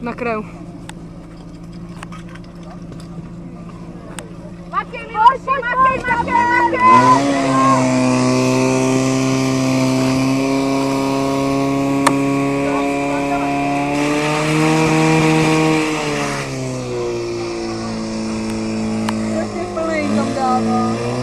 Na kraju. Makej, Miloši, makej! Plnej tam dává.